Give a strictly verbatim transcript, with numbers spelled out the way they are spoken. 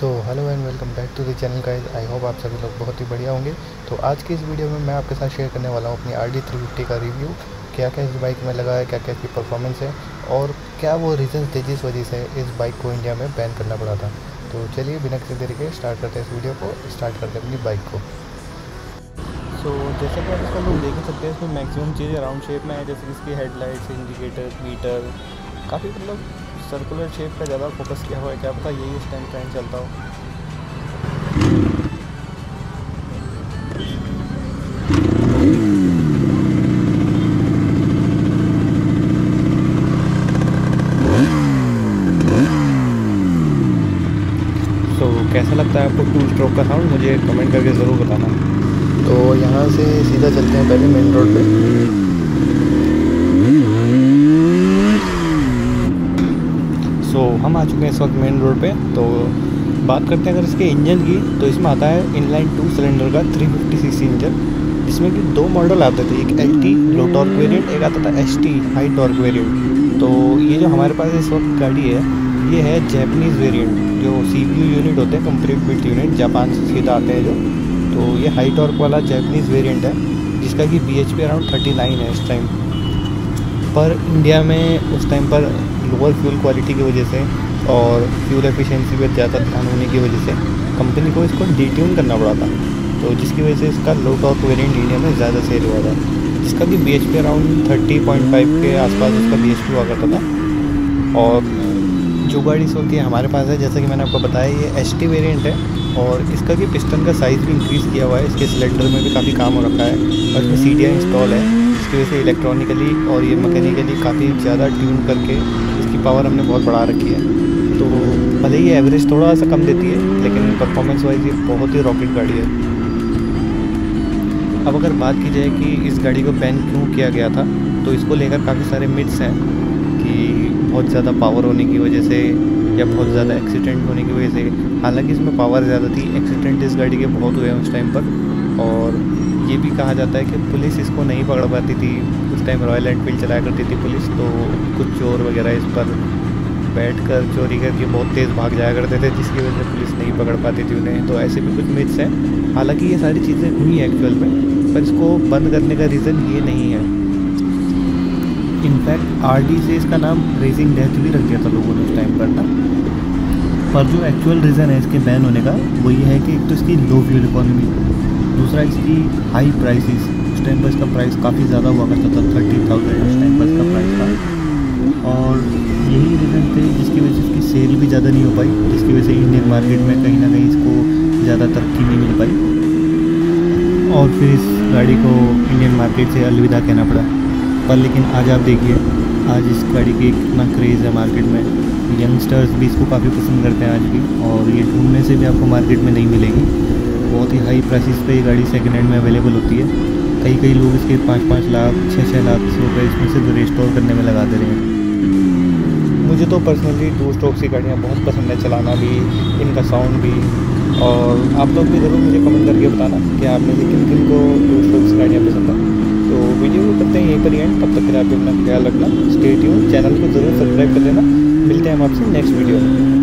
So hello and welcome back to the channel guys. I hope आप सभी लोग बहुत ही बढ़िया होंगे। तो आज की इस वीडियो में मैं आपके साथ शेयर करने वाला हूँ अपनी आर डी थ्री फिफ्टी का रिव्यू। क्या क्या इस बाइक में लगा है, क्या क्या इसकी परफॉर्मेंस है और क्या वो रीज़न थे जिस वजह से इस बाइक को इंडिया में बैन करना पड़ा था। तो चलिए बिना किसी देरी के स्टार्ट करते हैं इस वीडियो को, स्टार्ट करते हैं अपनी बाइक को। सो so, जैसे कि आप इसका लोग देख ही सकते हैं, इसमें मैक्सिमम चीज़ें राउंड शेप में है, जैसे कि इसकी हेडलाइट्स, इंडिकेटर, मीटर काफ़ी मतलब सर्कुलर शेप का ज़्यादा फोकस किया हुआ है। क्या पता यही इस टाइम ट्रेंड चलता हो। तो so, कैसा लगता है आपको टू स्ट्रोक का साउंड, मुझे कमेंट करके ज़रूर बताना। तो यहाँ से सीधा चलते हैं पहले मेन रोड पे। सो so, हम आ चुके हैं इस वक्त मेन रोड पे। तो बात करते हैं अगर इसके इंजन की, तो इसमें आता है इनलाइन टू सिलेंडर का three fifty C C engine, जिसमें कि दो मॉडल आते थे, एक H T low torque variant, एक आता था H T high torque variant. तो ये जो हमारे पास इस वक्त गाड़ी है ये है जैपनीज़ वेरिएंट, जो सी पी यू यूनिट होते हैं, कंप्लीट बिल्ट यूनिट, जापान से सीधा आते हैं जो। तो ये हाई टॉर्क वाला जैपनीज़ वेरिएंट है, जिसका कि B H P around thirty nine है इस टाइम पर। इंडिया में उस टाइम पर लोअर फ्यूल क्वालिटी की वजह से और फ्यूल एफिशिएंसी पर ज़्यादा ध्यान होने की वजह से कंपनी को इसको डिट्यून करना पड़ा था। तो जिसकी वजह से इसका लो टॉर्क वेरिएंट इंडिया में ज़्यादा सेल हुआ था, जिसका कि B H P around thirty point five के आसपास उसका बी एच पी हुआ करता था। और जो गाड़ी इस वक्त ये हमारे पास है, जैसा कि मैंने आपको बताया, ये एच टी वेरिएंट है और इसका भी पिस्टन का साइज़ भी इंक्रीज़ किया हुआ है, इसके सिलेंडर में भी काफ़ी काम हो रखा है और इसमें सी डी आई इंस्टॉल है, जिसकी वजह से इलेक्ट्रॉनिकली और ये मैकेनिकली काफ़ी ज़्यादा ट्यून करके इसकी पावर हमने बहुत बढ़ा रखी है। तो भले ही एवरेज थोड़ा सा कम देती है, लेकिन परफॉर्मेंस वाइज ये बहुत ही रॉकेट गाड़ी है। अब अगर बात की जाए कि इस गाड़ी को बैन क्यों किया गया था, तो इसको लेकर काफ़ी सारे मिथ्स हैं कि बहुत ज़्यादा पावर होने की वजह से या बहुत ज़्यादा एक्सीडेंट होने की वजह से। हालांकि इसमें पावर ज़्यादा थी, एक्सीडेंट इस गाड़ी के बहुत हुए हैं उस टाइम पर। और ये भी कहा जाता है कि पुलिस इसको नहीं पकड़ पाती थी उस टाइम, रॉयल एनफील्ड चलाया करती थी पुलिस, तो कुछ चोर वगैरह इस पर बैठकर चोरी करके बहुत तेज़ भाग जाया करते थे, जिसकी वजह से पुलिस नहीं पकड़ पाती थी उन्हें। तो ऐसे भी कुछ मिथ्स हैं। हालांकि ये सारी चीज़ें हुई हैं एक्चुअल में, पर इसको बंद करने का रीज़न ये नहीं है। इनफैक्ट आर डी से इसका नाम रेसिंग डेथ भी रख दिया था लोगों ने उस टाइम पर ना। पर जो एक्चुअल रीज़न है इसके बैन होने का, वो ये है कि एक तो इसकी लो फ्यूल इकोनॉमी, दूसरा इसकी हाई प्राइसेस। उस टाइम पर इसका प्राइस काफ़ी ज़्यादा हुआ करता था, थर्टी थाउजेंड उस टाइम पर इसका प्राइस था। और यही रीज़न थे जिसकी वजह से इसकी सेल भी ज़्यादा नहीं हो पाई, जिसकी वजह से इंडियन मार्केट में कहीं ना कहीं इसको ज़्यादा तरक्की नहीं मिल पाई और फिर इस गाड़ी को इंडियन मार्केट से अलविदा कहना पड़ा। पर लेकिन आज आप देखिए, आज इस गाड़ी की कितना क्रेज़ है मार्केट में। यंगस्टर्स भी इसको काफ़ी पसंद करते हैं आज भी, और ये ढूंढने से भी आपको मार्केट में नहीं मिलेगी। बहुत ही हाई प्राइसेस पे ये गाड़ी सेकेंड हैंड में अवेलेबल होती है। कई कई लोग इसके पाँच पाँच लाख छः छः लाख रुपये इसमें सिर्फ रिस्टोर करने में लगा दे रहे हैं। मुझे तो पर्सनली टू स्ट्रोक्स की गाड़ियाँ बहुत पसंद है, चलाना भी, इनका साउंड भी। और आप लोग भी ज़रूर मुझे कमेंट करके बताना कि आप में से किन किन को टू स्ट्रोक्स गाड़ियाँ पसंद है। तो वीडियो को करते हैं यहीं पर एंड। तब तक के लिए आप अपना ख्याल रखना, स्टे ट्यून, चैनल को ज़रूर सब्सक्राइब कर देना। मिलते हैं हम आपसे नेक्स्ट वीडियो में।